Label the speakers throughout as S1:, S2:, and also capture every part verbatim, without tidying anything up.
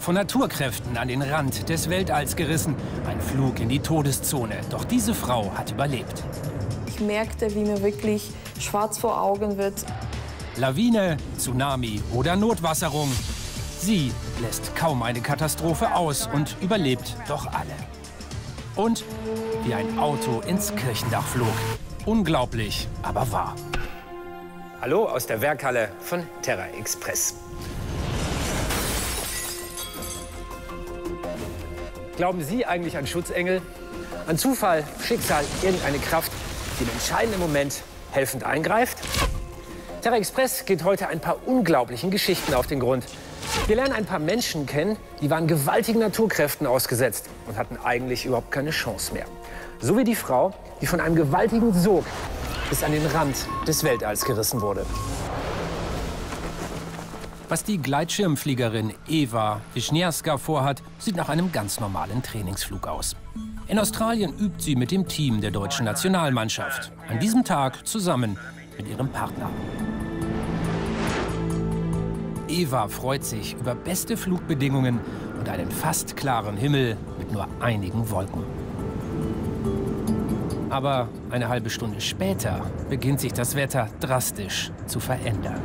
S1: von Naturkräften an den Rand des Weltalls gerissen. Ein Flug in die Todeszone. Doch diese Frau hat überlebt.
S2: Ich merkte, wie mir wirklich schwarz vor Augen wird.
S1: Lawine, Tsunami oder Notwasserung. Sie lässt kaum eine Katastrophe aus und überlebt doch alle. Und wie ein Auto ins Kirchendach flog. Unglaublich, aber wahr. Hallo aus der Werkhalle von Terra Express. Glauben Sie eigentlich an Schutzengel? An Zufall, Schicksal, irgendeine Kraft, die im entscheidenden Moment helfend eingreift? Terra Express geht heute ein paar unglaublichen Geschichten auf den Grund. Wir lernen ein paar Menschen kennen, die waren gewaltigen Naturkräften ausgesetzt und hatten eigentlich überhaupt keine Chance mehr. So wie die Frau, die von einem gewaltigen Sog bis an den Rand des Weltalls gerissen wurde. Was die Gleitschirmfliegerin Eva Wiśniewska vorhat, sieht nach einem ganz normalen Trainingsflug aus. In Australien übt sie mit dem Team der deutschen Nationalmannschaft. An diesem Tag zusammen mit ihrem Partner. Eva freut sich über beste Flugbedingungen und einen fast klaren Himmel mit nur einigen Wolken. Aber eine halbe Stunde später beginnt sich das Wetter drastisch zu verändern.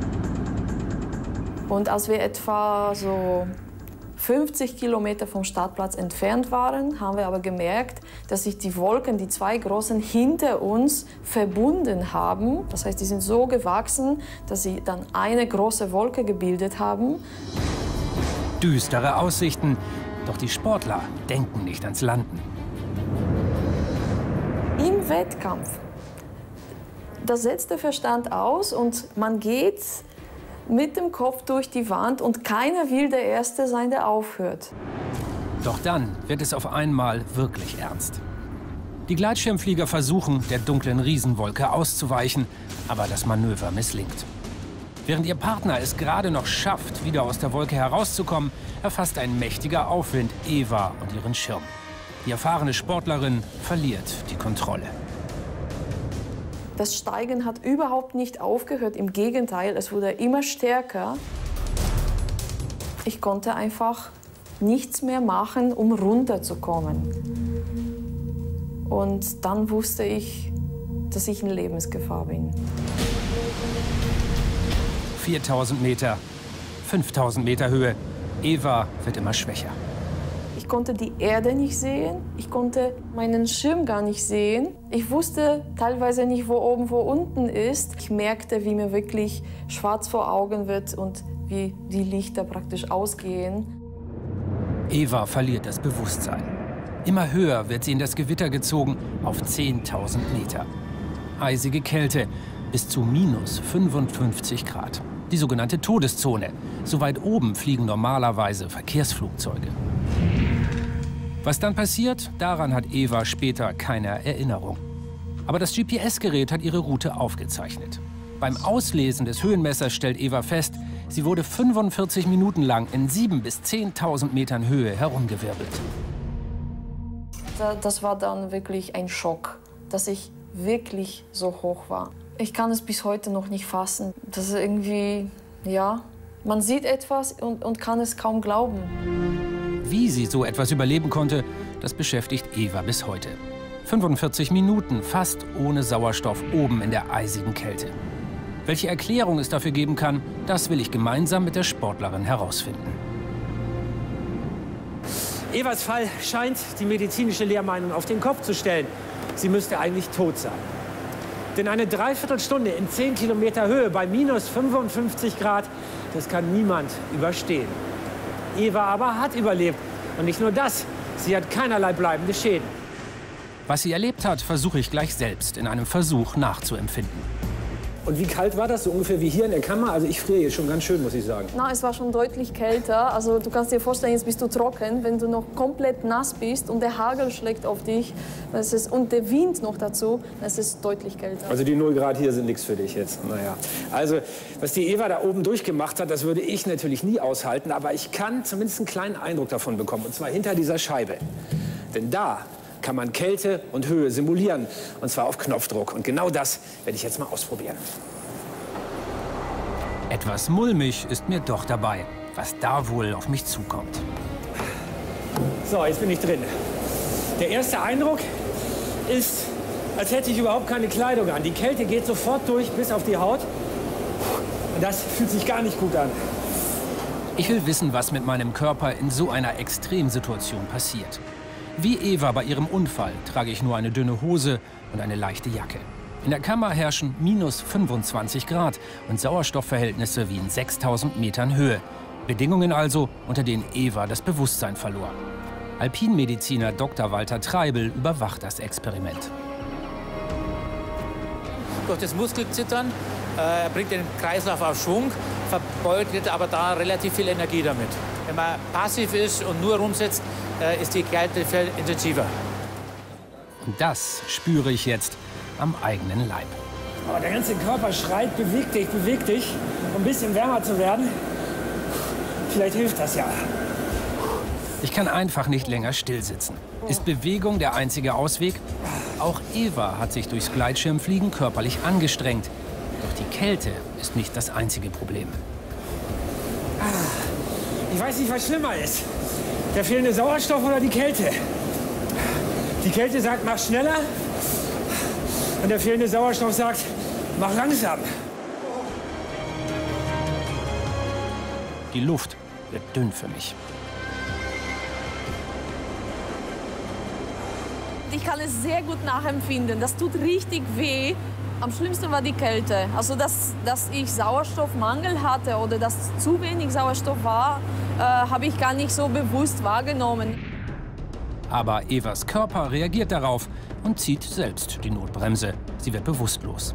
S2: Und als wir etwa so fünfzig Kilometer vom Startplatz entfernt waren, haben wir aber gemerkt, dass sich die Wolken, die zwei großen hinter uns, verbunden haben. Das heißt, die sind so gewachsen, dass sie dann eine große Wolke gebildet haben.
S1: Düstere Aussichten, doch die Sportler denken nicht ans Landen.
S2: Im Wettkampf, da setzt der Verstand aus und man geht mit dem Kopf durch die Wand und keiner will der Erste sein, der aufhört.
S1: Doch dann wird es auf einmal wirklich ernst. Die Gleitschirmflieger versuchen, der dunklen Riesenwolke auszuweichen, aber das Manöver misslingt. Während ihr Partner es gerade noch schafft, wieder aus der Wolke herauszukommen, erfasst ein mächtiger Aufwind Eva und ihren Schirm. Die erfahrene Sportlerin verliert die Kontrolle.
S2: Das Steigen hat überhaupt nicht aufgehört. Im Gegenteil, es wurde immer stärker. Ich konnte einfach nichts mehr machen, um runterzukommen. Und dann wusste ich, dass ich in Lebensgefahr bin.
S1: viertausend Meter, fünftausend Meter Höhe. Eva wird immer schwächer.
S2: Ich konnte die Erde nicht sehen, ich konnte meinen Schirm gar nicht sehen. Ich wusste teilweise nicht, wo oben, wo unten ist. Ich merkte, wie mir wirklich schwarz vor Augen wird und wie die Lichter praktisch ausgehen.
S1: Eva verliert das Bewusstsein. Immer höher wird sie in das Gewitter gezogen, auf zehntausend Meter. Eisige Kälte, bis zu minus fünfundfünfzig Grad. Die sogenannte Todeszone. So weit oben fliegen normalerweise Verkehrsflugzeuge. Was dann passiert, daran hat Eva später keine Erinnerung. Aber das G P S-Gerät hat ihre Route aufgezeichnet. Beim Auslesen des Höhenmessers stellt Eva fest, sie wurde fünfundvierzig Minuten lang in siebentausend bis zehntausend Metern Höhe herumgewirbelt.
S2: Das war dann wirklich ein Schock, dass ich wirklich so hoch war. Ich kann es bis heute noch nicht fassen. Das ist irgendwie, ja, man sieht etwas und, und kann es kaum glauben.
S1: Wie sie so etwas überleben konnte, das beschäftigt Eva bis heute. fünfundvierzig Minuten fast ohne Sauerstoff oben in der eisigen Kälte. Welche Erklärung es dafür geben kann, das will ich gemeinsam mit der Sportlerin herausfinden.
S3: Evas Fall scheint die medizinische Lehrmeinung auf den Kopf zu stellen. Sie müsste eigentlich tot sein. Denn eine Dreiviertelstunde in zehn Kilometer Höhe bei minus fünfundfünfzig Grad, das kann niemand überstehen. Eva aber hat überlebt. Und nicht nur das, sie hat keinerlei bleibende Schäden.
S1: Was sie erlebt hat, versuche ich gleich selbst in einem Versuch nachzuempfinden.
S3: Und wie kalt war das? So ungefähr wie hier in der Kammer? Also ich friere jetzt schon ganz schön, muss ich sagen.
S2: Na, es war schon deutlich kälter. Also du kannst dir vorstellen, jetzt bist du trocken, wenn du noch komplett nass bist und der Hagel schlägt auf dich das ist, und der Wind noch dazu, es ist deutlich kälter.
S3: Also die null Grad hier sind nichts für dich jetzt. Naja. Also was die Eva da oben durchgemacht hat, das würde ich natürlich nie aushalten. Aber ich kann zumindest einen kleinen Eindruck davon bekommen. Und zwar hinter dieser Scheibe. Denn da kann man Kälte und Höhe simulieren. Und zwar auf Knopfdruck. Und genau das werde ich jetzt mal ausprobieren.
S1: Etwas mulmig ist mir doch dabei. was da wohl auf mich zukommt.
S3: So, jetzt bin ich drin. Der erste Eindruck ist, als hätte ich überhaupt keine Kleidung an. Die Kälte geht sofort durch bis auf die Haut. Und das fühlt sich gar nicht gut an.
S1: Ich will wissen, was mit meinem Körper in so einer Extremsituation passiert. Wie Eva bei ihrem Unfall trage ich nur eine dünne Hose und eine leichte Jacke. In der Kammer herrschen minus fünfundzwanzig Grad und Sauerstoffverhältnisse wie in sechstausend Metern Höhe. Bedingungen also, unter denen Eva das Bewusstsein verlor. Alpinmediziner Doktor Walter Treibel überwacht das Experiment.
S4: Durch das Muskelzittern äh, bringt den Kreislauf auf Schwung, verbeutet aber da relativ viel Energie damit. Wenn man passiv ist und nur rumsitzt, äh, ist die Kälte viel intensiver.
S1: Und das spüre ich jetzt am eigenen Leib.
S3: Aber der ganze Körper schreit, beweg dich, beweg dich, um ein bisschen wärmer zu werden. Vielleicht hilft das ja.
S1: Ich kann einfach nicht länger stillsitzen. Ist Bewegung der einzige Ausweg? Auch Eva hat sich durchs Gleitschirmfliegen körperlich angestrengt. Doch die Kälte ist nicht das einzige Problem.
S3: Ich weiß nicht, was schlimmer ist. Der fehlende Sauerstoff oder die Kälte. Die Kälte sagt, mach schneller. Und der fehlende Sauerstoff sagt, mach langsam.
S1: Die Luft wird dünn für mich.
S2: Ich kann es sehr gut nachempfinden. Das tut richtig weh. Am schlimmsten war die Kälte. Also, dass, dass ich Sauerstoffmangel hatte oder dass zu wenig Sauerstoff war, äh, habe ich gar nicht so bewusst wahrgenommen.
S1: Aber Evas Körper reagiert darauf und zieht selbst die Notbremse. Sie wird bewusstlos.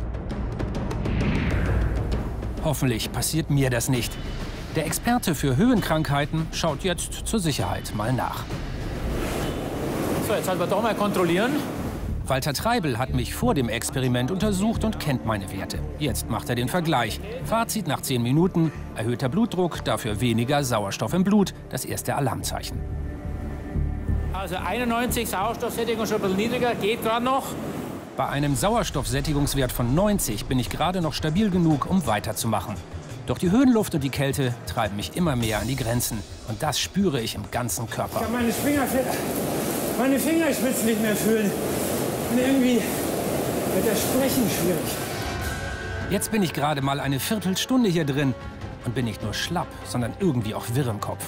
S1: Hoffentlich passiert mir das nicht. Der Experte für Höhenkrankheiten schaut jetzt zur Sicherheit mal nach.
S4: So, jetzt sollten wir doch mal kontrollieren.
S1: Walter Treibel hat mich vor dem Experiment untersucht und kennt meine Werte. Jetzt macht er den Vergleich. Fazit nach zehn Minuten, erhöhter Blutdruck, dafür weniger Sauerstoff im Blut. Das erste Alarmzeichen.
S4: Also einundneunzig, Sauerstoffsättigung schon ein bisschen niedriger, geht gerade noch.
S1: Bei einem Sauerstoffsättigungswert von neunzig bin ich gerade noch stabil genug, um weiterzumachen. Doch die Höhenluft und die Kälte treiben mich immer mehr an die Grenzen. Und das spüre ich im ganzen Körper.
S3: Ich kann meine, Finger, meine Fingerspitzen nicht mehr fühlen. Und irgendwie wird das Sprechen schwierig.
S1: Jetzt bin ich gerade mal eine Viertelstunde hier drin und bin nicht nur schlapp, sondern irgendwie auch wirr im Kopf.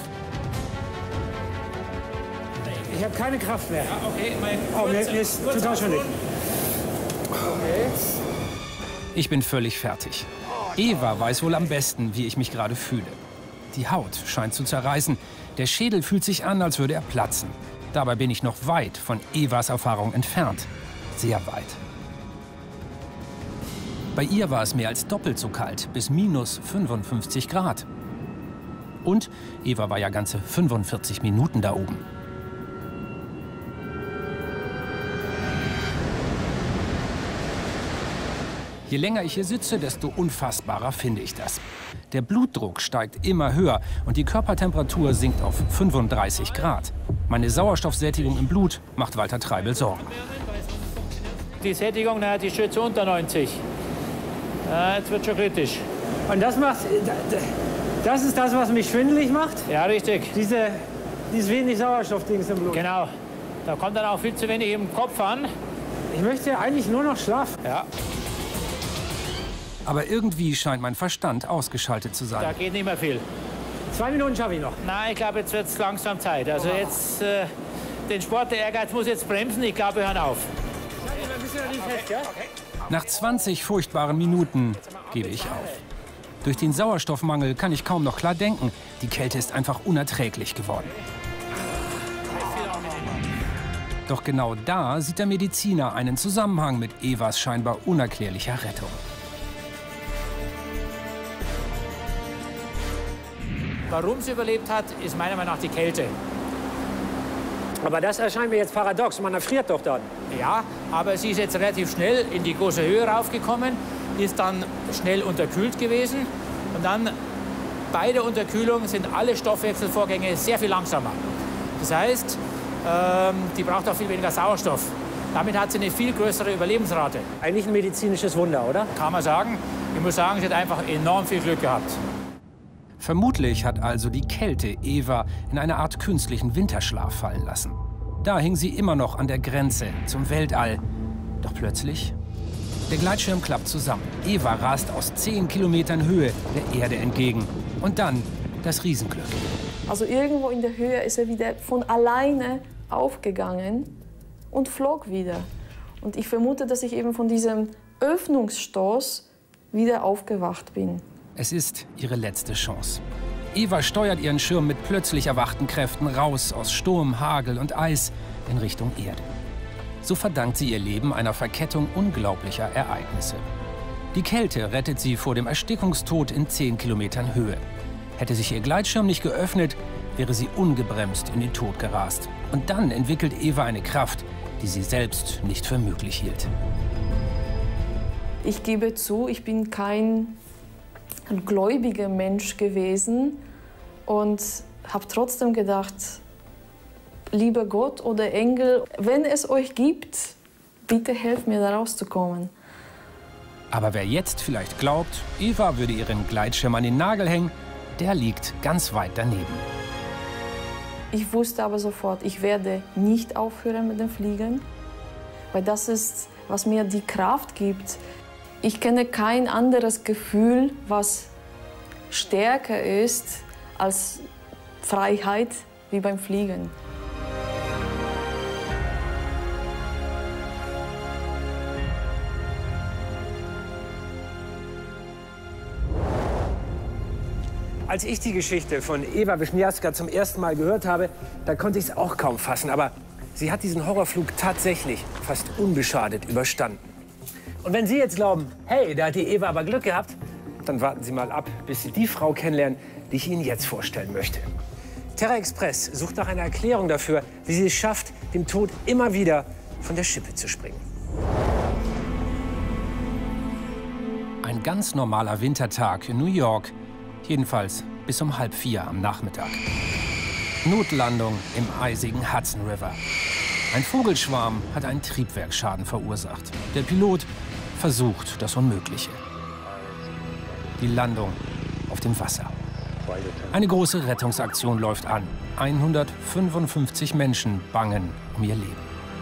S3: Ich habe keine Kraft mehr.
S4: Ja, okay, mein
S3: oh, mir, mir ist total schon nicht.
S4: Okay.
S1: Ich bin völlig fertig. Eva weiß wohl am besten, wie ich mich gerade fühle. Die Haut scheint zu zerreißen. Der Schädel fühlt sich an, als würde er platzen. Dabei bin ich noch weit von Evas Erfahrung entfernt. Sehr weit. Bei ihr war es mehr als doppelt so kalt, bis minus fünfundfünfzig Grad. Und Eva war ja ganze fünfundvierzig Minuten da oben. Je länger ich hier sitze, desto unfassbarer finde ich das. Der Blutdruck steigt immer höher und die Körpertemperatur sinkt auf fünfunddreißig Grad. Meine Sauerstoffsättigung im Blut macht Walter Treibel Sorgen.
S4: Die Sättigung, na, die steht so unter neunzig. Ja, jetzt wird schon kritisch.
S3: Und das macht, das ist das, was mich schwindelig macht?
S4: Ja, richtig.
S3: Diese, dieses wenig Sauerstoffdings im Blut.
S4: Genau. Da kommt dann auch viel zu wenig im Kopf an.
S3: Ich möchte eigentlich nur noch schlafen.
S4: Ja.
S1: Aber irgendwie scheint mein Verstand ausgeschaltet zu
S4: Da
S1: sein.
S4: geht nicht mehr viel.
S3: Zwei Minuten schaffe ich noch.
S4: Nein, ich glaube, jetzt wird es langsam Zeit. Also jetzt, äh, den Sport, der Ehrgeiz muss jetzt bremsen. Ich glaube, wir hören auf.
S3: Ein bisschen an die fest, ja?
S1: Nach zwanzig furchtbaren Minuten gebe ich auf. Durch den Sauerstoffmangel kann ich kaum noch klar denken. Die Kälte ist einfach unerträglich geworden. Doch genau da sieht der Mediziner einen Zusammenhang mit Evas scheinbar unerklärlicher Rettung.
S4: Warum sie überlebt hat, ist meiner Meinung nach die Kälte.
S3: Aber das erscheint mir jetzt paradox. Man erfriert doch dann.
S4: Ja, aber sie ist jetzt relativ schnell in die große Höhe raufgekommen, ist dann schnell unterkühlt gewesen. Und dann bei der Unterkühlung sind alle Stoffwechselvorgänge sehr viel langsamer. Das heißt, ähm, die braucht auch viel weniger Sauerstoff. Damit hat sie eine viel größere Überlebensrate.
S3: Eigentlich ein medizinisches Wunder, oder?
S4: Kann man sagen. Ich muss sagen, sie hat einfach enorm viel Glück gehabt.
S1: Vermutlich hat also die Kälte Eva in eine Art künstlichen Winterschlaf fallen lassen. Da hing sie immer noch an der Grenze zum Weltall. Doch plötzlich, der Gleitschirm klappt zusammen. Eva rast aus zehn Kilometern Höhe der Erde entgegen. Und dann das Riesenglück.
S2: Also irgendwo in der Höhe ist er wieder von alleine aufgegangen und flog wieder. Und ich vermute, dass ich eben von diesem Öffnungsstoß wieder aufgewacht bin.
S1: Es ist ihre letzte Chance. Eva steuert ihren Schirm mit plötzlich erwachten Kräften raus aus Sturm, Hagel und Eis in Richtung Erde. So verdankt sie ihr Leben einer Verkettung unglaublicher Ereignisse. Die Kälte rettet sie vor dem Erstickungstod in zehn Kilometern Höhe. Hätte sich ihr Gleitschirm nicht geöffnet, wäre sie ungebremst in den Tod gerast. Und dann entwickelt Eva eine Kraft, die sie selbst nicht für möglich hielt.
S2: Ich gebe zu, ich bin kein ein gläubiger Mensch gewesen und habe trotzdem gedacht, lieber Gott oder Engel, wenn es euch gibt, bitte helft mir, da rauszukommen.
S1: Aber wer jetzt vielleicht glaubt, Eva würde ihren Gleitschirm an den Nagel hängen, der liegt ganz weit daneben.
S2: Ich wusste aber sofort, ich werde nicht aufhören mit dem Fliegen, weil das ist, was mir die Kraft gibt. Ich kenne kein anderes Gefühl, was stärker ist als Freiheit wie beim Fliegen.
S3: Als ich die Geschichte von Eva Wischniewska zum ersten Mal gehört habe, da konnte ich es auch kaum fassen. Aber sie hat diesen Horrorflug tatsächlich fast unbeschadet überstanden. Und wenn Sie jetzt glauben, hey, da hat die Eva aber Glück gehabt, dann warten Sie mal ab, bis Sie die Frau kennenlernen, die ich Ihnen jetzt vorstellen möchte. Terra Express sucht nach einer Erklärung dafür, wie sie es schafft, dem Tod immer wieder von der Schippe zu springen.
S1: Ein ganz normaler Wintertag in New York, jedenfalls bis um halb vier am Nachmittag. Notlandung im eisigen Hudson River. Ein Vogelschwarm hat einen Triebwerksschaden verursacht. Der Pilot versucht das Unmögliche. Die Landung auf dem Wasser. Eine große Rettungsaktion läuft an. hundertfünfundfünfzig Menschen bangen um ihr Leben.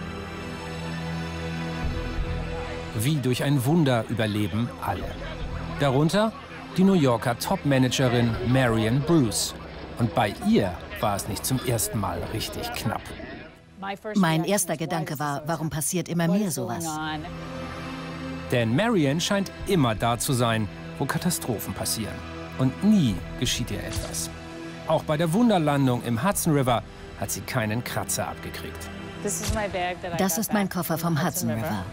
S1: Wie durch ein Wunder überleben alle. Darunter die New Yorker Top-Managerin Marion Bruce. Und bei ihr war es nicht zum ersten Mal richtig knapp.
S5: Mein erster Gedanke war, warum passiert immer mir sowas?
S1: Denn Marion scheint immer da zu sein, wo Katastrophen passieren. Und nie geschieht ihr etwas. Auch bei der Wunderlandung im Hudson River hat sie keinen Kratzer abgekriegt.
S5: Das ist mein Koffer vom Hudson River.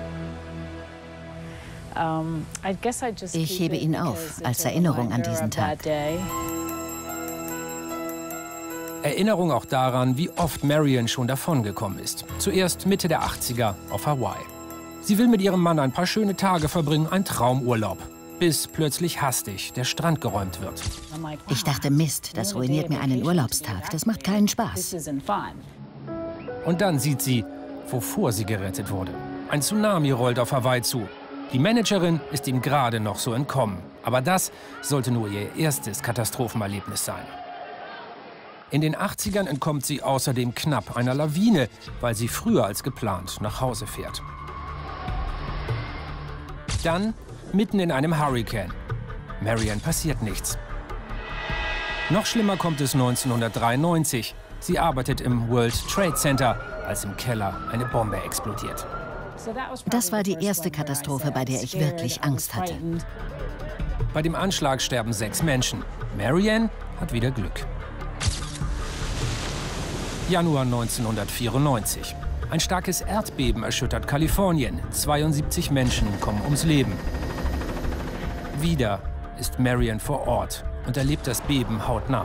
S5: Ich hebe ihn auf, als Erinnerung an diesen Tag.
S1: Erinnerung auch daran, wie oft Marion schon davongekommen ist. Zuerst Mitte der achtziger auf Hawaii. Sie will mit ihrem Mann ein paar schöne Tage verbringen, ein Traumurlaub. Bis plötzlich hastig der Strand geräumt wird.
S5: Ich dachte, Mist, das ruiniert mir einen Urlaubstag. Das macht keinen Spaß.
S1: Und dann sieht sie, wovor sie gerettet wurde. Ein Tsunami rollt auf Hawaii zu. Die Managerin ist ihm gerade noch so entkommen. Aber das sollte nur ihr erstes Katastrophenerlebnis sein. In den achtzigern entkommt sie außerdem knapp einer Lawine, weil sie früher als geplant nach Hause fährt. Dann mitten in einem Hurrikan. Marion passiert nichts. Noch schlimmer kommt es neunzehnhundertdreiundneunzig. Sie arbeitet im World Trade Center, als im Keller eine Bombe explodiert.
S5: Das war die erste Katastrophe, bei der ich wirklich Angst hatte.
S1: Bei dem Anschlag sterben sechs Menschen. Marion hat wieder Glück. Januar neunzehnhundertvierundneunzig. Ein starkes Erdbeben erschüttert Kalifornien. zweiundsiebzig Menschen kommen ums Leben. Wieder ist Marion vor Ort und erlebt das Beben hautnah.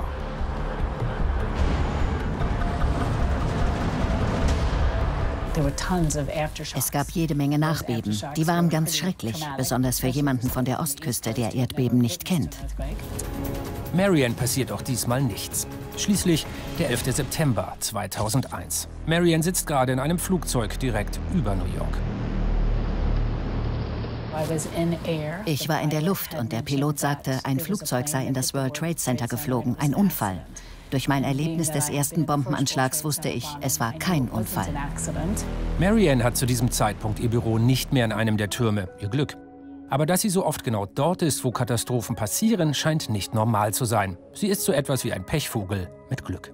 S5: Es gab jede Menge Nachbeben. Die waren ganz schrecklich, besonders für jemanden von der Ostküste, der Erdbeben nicht kennt.
S1: Marion passiert auch diesmal nichts. Schließlich der elfte September zweitausendeins. Marion sitzt gerade in einem Flugzeug direkt über New York.
S5: Ich war in der Luft und der Pilot sagte, ein Flugzeug sei in das World Trade Center geflogen, ein Unfall. Durch mein Erlebnis des ersten Bombenanschlags wusste ich, es war kein Unfall.
S1: Marianne hat zu diesem Zeitpunkt ihr Büro nicht mehr in einem der Türme. Ihr Glück. Aber dass sie so oft genau dort ist, wo Katastrophen passieren, scheint nicht normal zu sein. Sie ist so etwas wie ein Pechvogel mit Glück.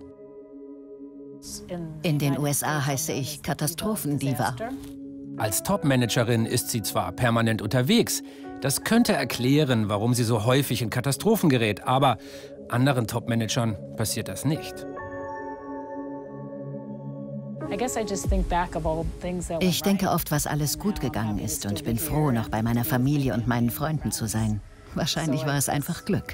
S5: In den U S A heiße ich Katastrophendiva.
S1: Als Topmanagerin ist sie zwar permanent unterwegs, das könnte erklären, warum sie so häufig in Katastrophen gerät, aber anderen Topmanagern passiert das nicht.
S5: Ich denke oft, was alles gut gegangen ist und bin froh, noch bei meiner Familie und meinen Freunden zu sein. Wahrscheinlich war es einfach Glück.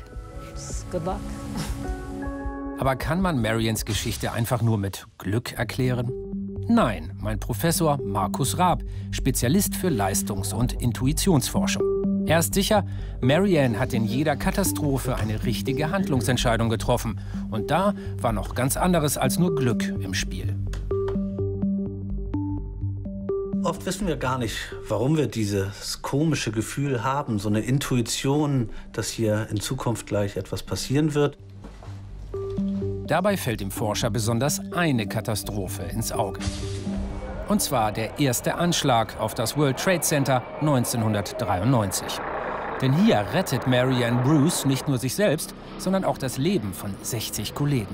S1: Aber kann man Mariannes Geschichte einfach nur mit Glück erklären? Nein, mein Professor Markus Raab, Spezialist für Leistungs- und Intuitionsforschung. Er ist sicher, Marianne hat in jeder Katastrophe eine richtige Handlungsentscheidung getroffen. Und da war noch ganz anderes als nur Glück im Spiel.
S6: Oft wissen wir gar nicht, warum wir dieses komische Gefühl haben, so eine Intuition, dass hier in Zukunft gleich etwas passieren wird.
S1: Dabei fällt dem Forscher besonders eine Katastrophe ins Auge. Und zwar der erste Anschlag auf das World Trade Center neunzehnhundertdreiundneunzig. Denn hier rettet Marianne Bruce nicht nur sich selbst, sondern auch das Leben von sechzig Kollegen.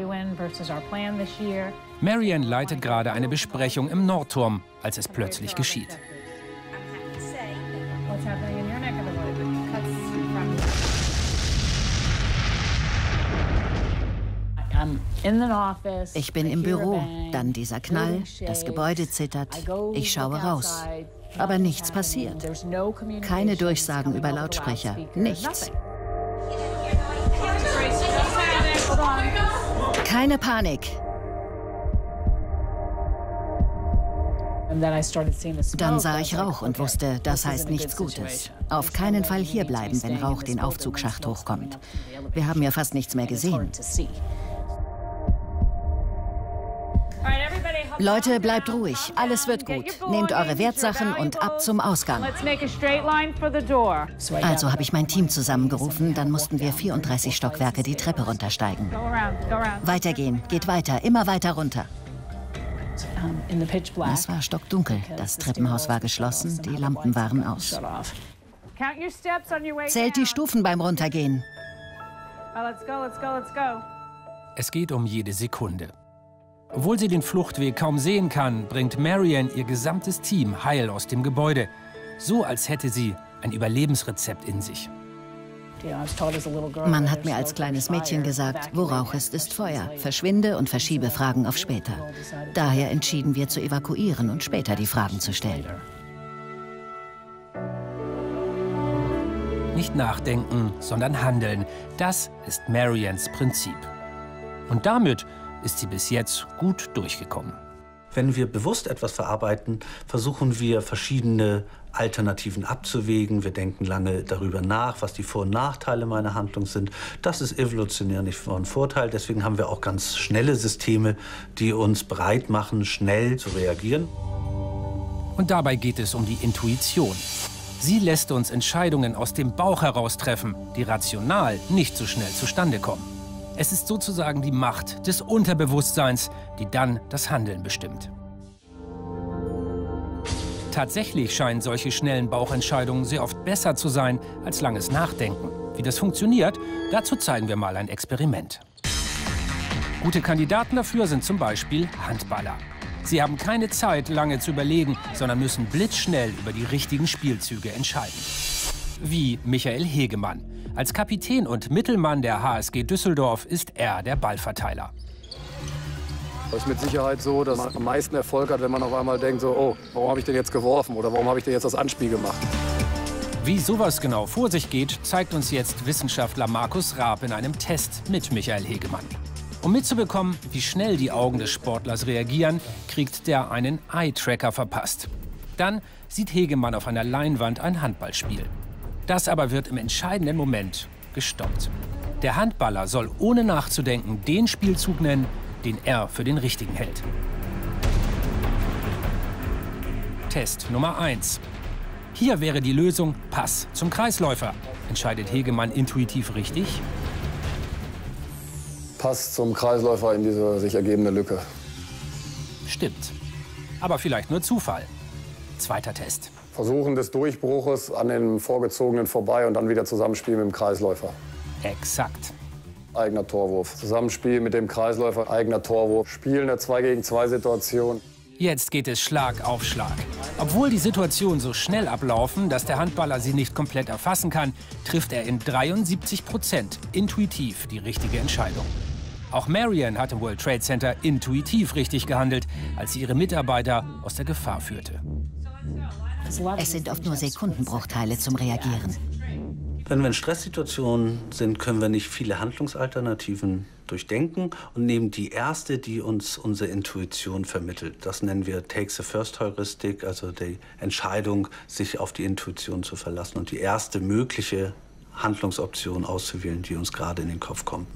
S1: Marianne leitet gerade eine Besprechung im Nordturm, als es plötzlich geschieht.
S5: Ich bin im Büro, dann dieser Knall, das Gebäude zittert, ich schaue raus. Aber nichts passiert. Keine Durchsagen über Lautsprecher, nichts. Keine Panik. Dann sah ich Rauch und wusste, das heißt nichts Gutes. Auf keinen Fall hierbleiben, wenn Rauch den Aufzugsschacht hochkommt. Wir haben ja fast nichts mehr gesehen. Leute, bleibt ruhig. Alles wird gut. Nehmt eure Wertsachen und ab zum Ausgang. Also habe ich mein Team zusammengerufen. Dann mussten wir vierunddreißig Stockwerke die Treppe runtersteigen. Weitergehen. Geht weiter. Immer weiter runter. Es war stockdunkel. Das Treppenhaus war geschlossen. Die Lampen waren aus. Zählt die Stufen beim Runtergehen.
S1: Es geht um jede Sekunde. Obwohl sie den Fluchtweg kaum sehen kann, bringt Marianne ihr gesamtes Team heil aus dem Gebäude. So, als hätte sie ein Überlebensrezept in sich.
S5: Man hat mir als kleines Mädchen gesagt, wo Rauch ist, ist Feuer. Verschwinde und verschiebe Fragen auf später. Daher entschieden wir zu evakuieren und später die Fragen zu stellen.
S1: Nicht nachdenken, sondern handeln. Das ist Mariannes Prinzip. Und damit ist sie bis jetzt gut durchgekommen.
S6: Wenn wir bewusst etwas verarbeiten, versuchen wir, verschiedene Alternativen abzuwägen. Wir denken lange darüber nach, was die Vor- und Nachteile meiner Handlung sind. Das ist evolutionär nicht von Vorteil. Deswegen haben wir auch ganz schnelle Systeme, die uns bereit machen, schnell zu reagieren.
S1: Und dabei geht es um die Intuition. Sie lässt uns Entscheidungen aus dem Bauch heraus treffen, die rational nicht so schnell zustande kommen. Es ist sozusagen die Macht des Unterbewusstseins, die dann das Handeln bestimmt. Tatsächlich scheinen solche schnellen Bauchentscheidungen sehr oft besser zu sein als langes Nachdenken. Wie das funktioniert, dazu zeigen wir mal ein Experiment. Gute Kandidaten dafür sind zum Beispiel Handballer. Sie haben keine Zeit, lange zu überlegen, sondern müssen blitzschnell über die richtigen Spielzüge entscheiden. Wie Michael Hegemann. Als Kapitän und Mittelmann der H S G Düsseldorf ist er der Ballverteiler.
S7: Es ist mit Sicherheit so, dass man am meisten Erfolg hat, wenn man auf einmal denkt, so, oh, warum habe ich denn jetzt geworfen oder warum habe ich denn jetzt das Anspiel gemacht?
S1: Wie sowas genau vor sich geht, zeigt uns jetzt Wissenschaftler Markus Raab in einem Test mit Michael Hegemann. Um mitzubekommen, wie schnell die Augen des Sportlers reagieren, kriegt der einen Eye-Tracker verpasst. Dann sieht Hegemann auf einer Leinwand ein Handballspiel. Das aber wird im entscheidenden Moment gestoppt. Der Handballer soll ohne nachzudenken den Spielzug nennen, den er für den richtigen hält. Test Nummer eins. Hier wäre die Lösung Pass zum Kreisläufer. Entscheidet Hegemann intuitiv richtig?
S7: Pass zum Kreisläufer in diese sich ergebende Lücke.
S1: Stimmt. Aber vielleicht nur Zufall. Zweiter Test.
S7: Versuchen des Durchbruches an den Vorgezogenen vorbei und dann wieder Zusammenspielen mit dem Kreisläufer.
S1: Exakt.
S7: Eigener Torwurf. Zusammenspielen mit dem Kreisläufer, eigener Torwurf. Spielen der zwei gegen zwei Situation.
S1: Jetzt geht es Schlag auf Schlag. Obwohl die Situationen so schnell ablaufen, dass der Handballer sie nicht komplett erfassen kann, trifft er in dreiundsiebzig Prozent intuitiv die richtige Entscheidung. Auch Marion hat im World Trade Center intuitiv richtig gehandelt, als sie ihre Mitarbeiter aus der Gefahr führte.
S5: Es sind oft nur Sekundenbruchteile zum Reagieren.
S6: Wenn wir in Stresssituationen sind, können wir nicht viele Handlungsalternativen durchdenken und nehmen die erste, die uns unsere Intuition vermittelt. Das nennen wir Take the First Heuristik, also die Entscheidung, sich auf die Intuition zu verlassen und die erste mögliche Handlungsoption auszuwählen, die uns gerade in den Kopf kommt.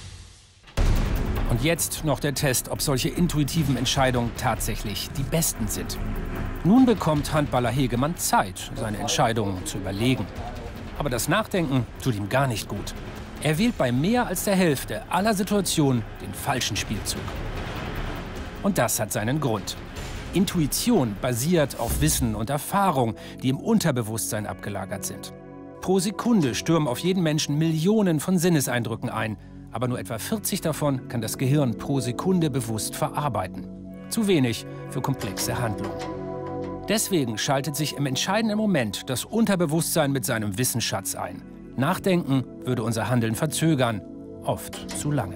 S1: Und jetzt noch der Test, ob solche intuitiven Entscheidungen tatsächlich die besten sind. Nun bekommt Handballer Hegemann Zeit, seine Entscheidungen zu überlegen. Aber das Nachdenken tut ihm gar nicht gut. Er wählt bei mehr als der Hälfte aller Situationen den falschen Spielzug. Und das hat seinen Grund. Intuition basiert auf Wissen und Erfahrung, die im Unterbewusstsein abgelagert sind. Pro Sekunde stürmen auf jeden Menschen Millionen von Sinneseindrücken ein. Aber nur etwa vierzig davon kann das Gehirn pro Sekunde bewusst verarbeiten. Zu wenig für komplexe Handlungen. Deswegen schaltet sich im entscheidenden Moment das Unterbewusstsein mit seinem Wissensschatz ein. Nachdenken würde unser Handeln verzögern, oft zu lange.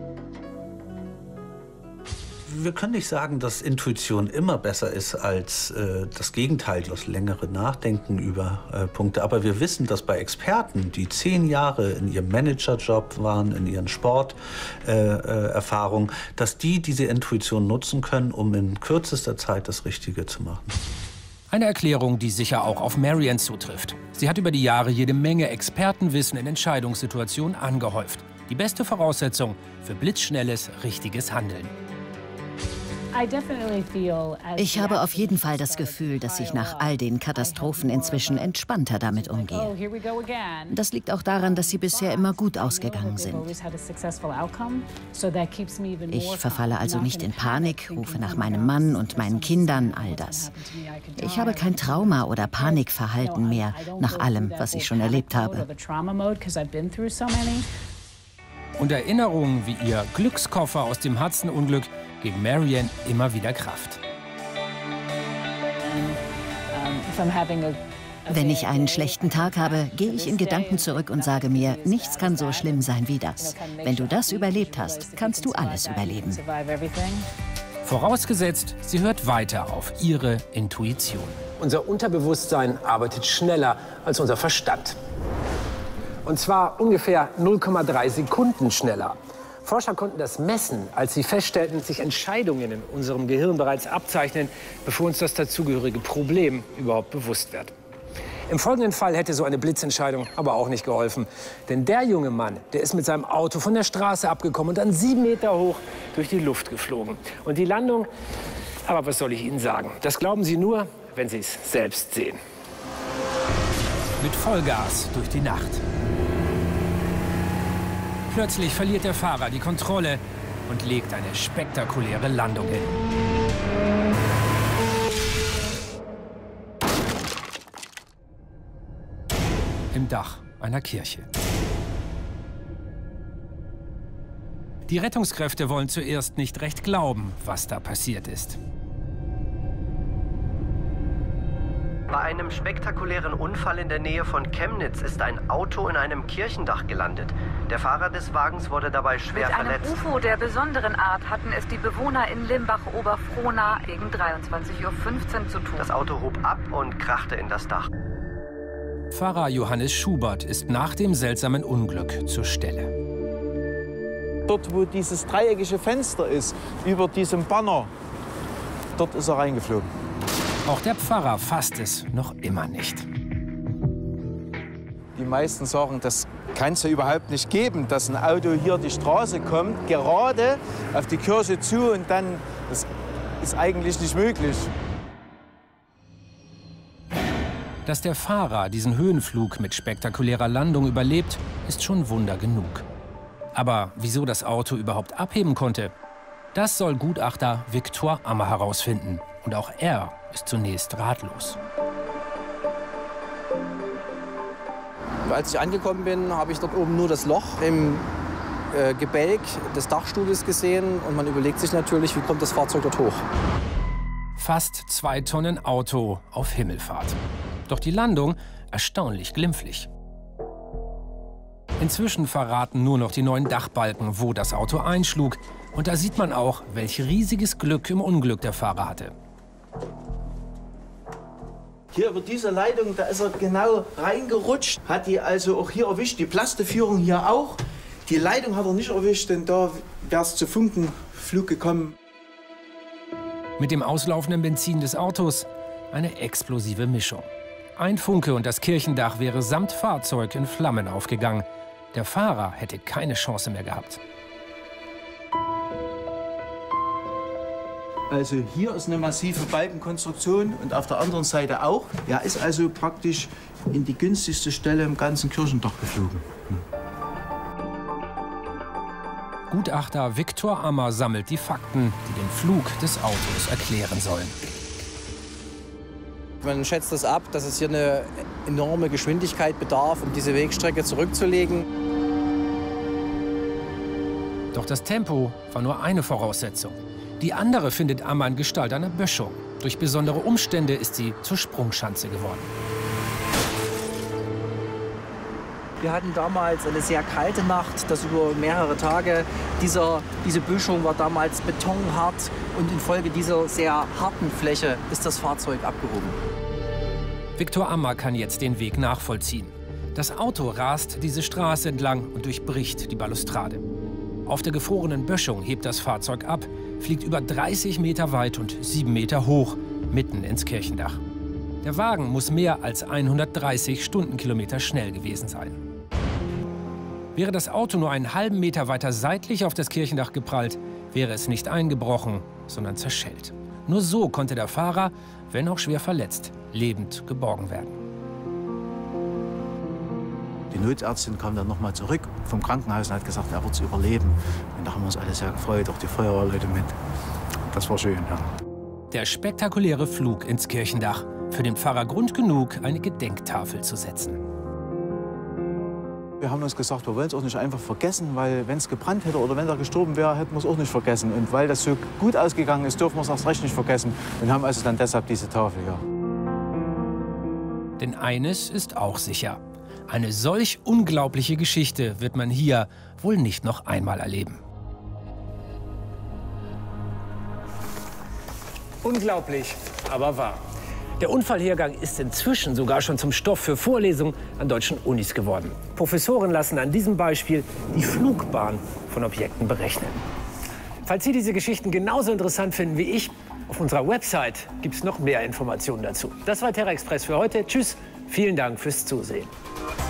S6: Wir können nicht sagen, dass Intuition immer besser ist als äh, das Gegenteil, das längere Nachdenken über äh, Punkte. Aber wir wissen, dass bei Experten, die zehn Jahre in ihrem Managerjob waren, in ihren Sporterfahrungen, äh, äh, dass die diese Intuition nutzen können, um in kürzester Zeit das Richtige zu machen.
S1: Eine Erklärung, die sicher auch auf Marion zutrifft. Sie hat über die Jahre jede Menge Expertenwissen in Entscheidungssituationen angehäuft. Die beste Voraussetzung für blitzschnelles, richtiges Handeln.
S5: Ich habe auf jeden Fall das Gefühl, dass ich nach all den Katastrophen inzwischen entspannter damit umgehe. Das liegt auch daran, dass sie bisher immer gut ausgegangen sind. Ich verfalle also nicht in Panik, rufe nach meinem Mann und meinen Kindern, all das. Ich habe kein Trauma oder Panikverhalten mehr, nach allem, was ich schon erlebt habe.
S1: Und Erinnerungen wie ihr Glückskoffer aus dem Hudson-Unglück geben Marion immer wieder Kraft.
S5: Wenn ich einen schlechten Tag habe, gehe ich in Gedanken zurück und sage mir, nichts kann so schlimm sein wie das. Wenn du das überlebt hast, kannst du alles überleben.
S1: Vorausgesetzt, sie hört weiter auf ihre Intuition.
S3: Unser Unterbewusstsein arbeitet schneller als unser Verstand. Und zwar ungefähr null Komma drei Sekunden schneller. Forscher konnten das messen, als sie feststellten, dass sich Entscheidungen in unserem Gehirn bereits abzeichnen, bevor uns das dazugehörige Problem überhaupt bewusst wird. Im folgenden Fall hätte so eine Blitzentscheidung aber auch nicht geholfen. Denn der junge Mann, der ist mit seinem Auto von der Straße abgekommen und dann sieben Meter hoch durch die Luft geflogen. Und die Landung, aber was soll ich Ihnen sagen? Das glauben Sie nur, wenn Sie es selbst sehen.
S1: Mit Vollgas durch die Nacht. Plötzlich verliert der Fahrer die Kontrolle und legt eine spektakuläre Landung hin. Im Dach einer Kirche. Die Rettungskräfte wollen zuerst nicht recht glauben, was da passiert ist.
S8: Bei einem spektakulären Unfall in der Nähe von Chemnitz ist ein Auto in einem Kirchendach gelandet. Der Fahrer des Wagens wurde dabei schwer verletzt.
S9: Mit einem U F O der besonderen Art hatten es die Bewohner in Limbach-Oberfrohna gegen dreiundzwanzig Uhr fünfzehn zu tun.
S8: Das Auto hob ab und krachte in das Dach.
S1: Pfarrer Johannes Schubert ist nach dem seltsamen Unglück zur Stelle.
S10: Dort, wo dieses dreieckige Fenster ist, über diesem Banner, dort ist er reingeflogen.
S1: Auch der Pfarrer fasst es noch immer nicht.
S10: Die meisten sagen, das kann es ja überhaupt nicht geben, dass ein Auto hier die Straße kommt, gerade auf die Kirche zu und dann, das ist eigentlich nicht möglich.
S1: Dass der Fahrer diesen Höhenflug mit spektakulärer Landung überlebt, ist schon Wunder genug. Aber wieso das Auto überhaupt abheben konnte, das soll Gutachter Victor Ammer herausfinden. Und auch er ist zunächst ratlos.
S11: Als ich angekommen bin, habe ich dort oben nur das Loch im äh, Gebälk des Dachstuhles gesehen. Und man überlegt sich natürlich, wie kommt das Fahrzeug dort hoch.
S1: Fast zwei Tonnen Auto auf Himmelfahrt. Doch die Landung erstaunlich glimpflich. Inzwischen verraten nur noch die neuen Dachbalken, wo das Auto einschlug. Und da sieht man auch, welch riesiges Glück im Unglück der Fahrer hatte.
S10: Hier über diese Leitung, da ist er genau reingerutscht, hat die also auch hier erwischt, die Plasteführung hier auch. Die Leitung hat er nicht erwischt, denn da wäre es zu Funkenflug gekommen.
S1: Mit dem auslaufenden Benzin des Autos eine explosive Mischung. Ein Funke und das Kirchendach wäre samt Fahrzeug in Flammen aufgegangen. Der Fahrer hätte keine Chance mehr gehabt.
S10: Also hier ist eine massive Balkenkonstruktion und auf der anderen Seite auch. Er ist also praktisch in die günstigste Stelle im ganzen Kirchendach geflogen. Hm.
S1: Gutachter Victor Ammer sammelt die Fakten, die den Flug des Autos erklären sollen.
S11: Man schätzt es ab, dass es hier eine enorme Geschwindigkeit bedarf, um diese Wegstrecke zurückzulegen.
S1: Doch das Tempo war nur eine Voraussetzung. Die andere findet Ammer in Gestalt einer Böschung. Durch besondere Umstände ist sie zur Sprungschanze geworden.
S11: Wir hatten damals eine sehr kalte Nacht, das über mehrere Tage. Dieser, diese Böschung war damals betonhart und infolge dieser sehr harten Fläche ist das Fahrzeug abgehoben.
S1: Victor Ammer kann jetzt den Weg nachvollziehen. Das Auto rast diese Straße entlang und durchbricht die Balustrade. Auf der gefrorenen Böschung hebt das Fahrzeug ab, fliegt über dreißig Meter weit und sieben Meter hoch, mitten ins Kirchendach. Der Wagen muss mehr als hundertdreißig Stundenkilometer schnell gewesen sein. Wäre das Auto nur einen halben Meter weiter seitlich auf das Kirchendach geprallt, wäre es nicht eingebrochen, sondern zerschellt. Nur so konnte der Fahrer, wenn auch schwer verletzt, lebend geborgen werden.
S10: Die Notärztin kam dann noch mal zurück vom Krankenhaus und hat gesagt, er wird es überleben. Und da haben wir uns alle sehr gefreut, auch die Feuerwehrleute mit. Das war schön, ja.
S1: Der spektakuläre Flug ins Kirchendach. Für den Pfarrer Grund genug, eine Gedenktafel zu setzen.
S10: Wir haben uns gesagt, wir wollen es auch nicht einfach vergessen, weil wenn es gebrannt hätte oder wenn er gestorben wäre, hätten wir es auch nicht vergessen. Und weil das so gut ausgegangen ist, dürfen wir es erst recht nicht vergessen. Und haben also dann deshalb diese Tafel, ja.
S1: Denn eines ist auch sicher. Eine solch unglaubliche Geschichte wird man hier wohl nicht noch einmal erleben.
S3: Unglaublich, aber wahr. Der Unfallhergang ist inzwischen sogar schon zum Stoff für Vorlesungen an deutschen Unis geworden. Professoren lassen an diesem Beispiel die Flugbahn von Objekten berechnen. Falls Sie diese Geschichten genauso interessant finden wie ich, auf unserer Website gibt es noch mehr Informationen dazu. Das war Terra Express für heute. Tschüss, vielen Dank fürs Zusehen.